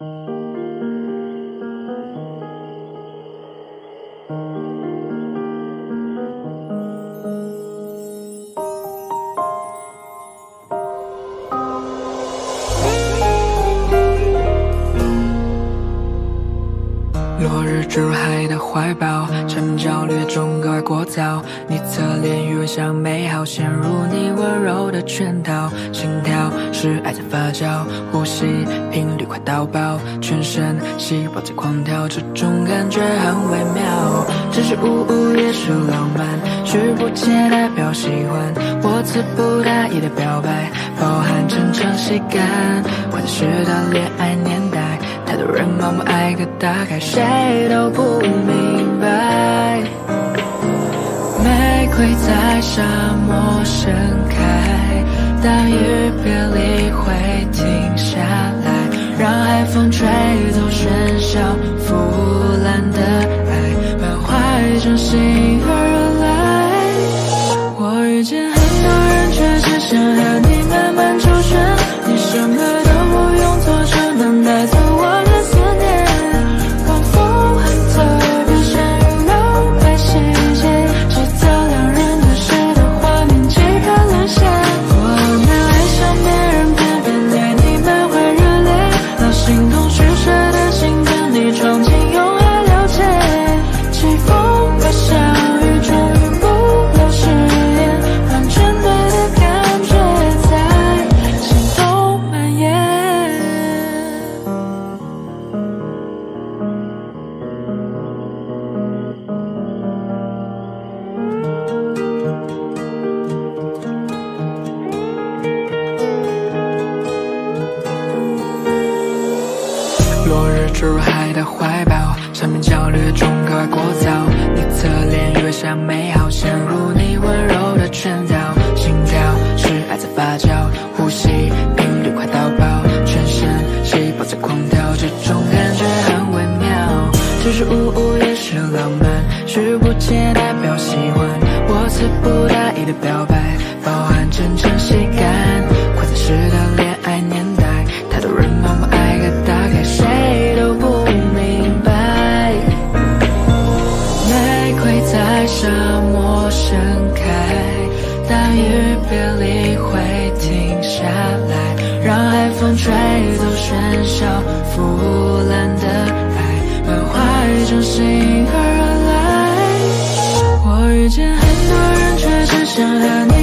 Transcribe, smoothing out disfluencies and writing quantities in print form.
落日坠入海的怀抱，缠绵焦虑中格外聒噪。你侧脸余温像美好，陷入你温柔的圈套。心跳是爱在发酵，呼吸频率快到爆，全身细胞在狂跳，这种感觉很微妙。只是也是浪漫，虚不切代表喜欢，我词不达意的表白，包含真诚喜感。快的是的恋爱年代，太多人盲目爱个大概，谁都不明白。玫瑰在沙漠盛开，当雨别离会停下来，让海风吹走喧嚣腐烂的爱，满怀着心而来。我遇见很多人，却只想和你慢慢周旋，你什么都不用做，就能带走我的思念。晚风很特别，像羽绒白细节，制造两人对视的画面，即刻沦陷。我没爱上别人，偏偏对你满怀热烈，把心痛虚设的心跟你闯进永远了解。季风和小雨终于不留誓言，完全对的感觉在心头蔓延。落日坠入海的怀抱，缠绵焦虑中格外聒噪。你侧脸余温像美好，陷入你温柔的圈套。心跳是爱在发酵，呼吸频率快到爆，全身细胞在狂跳，这种感觉很微妙。只是也是浪漫，虚不切代表喜欢，我词不达意的表白，包含真诚喜感。快餐式的恋爱年代，太多人盲目爱个大概，谁都不明白。玫瑰在沙漠盛开，当雨别离会停下来，让海风吹走喧嚣腐烂的爱，满怀着心而来。我遇见很多人，却只想和你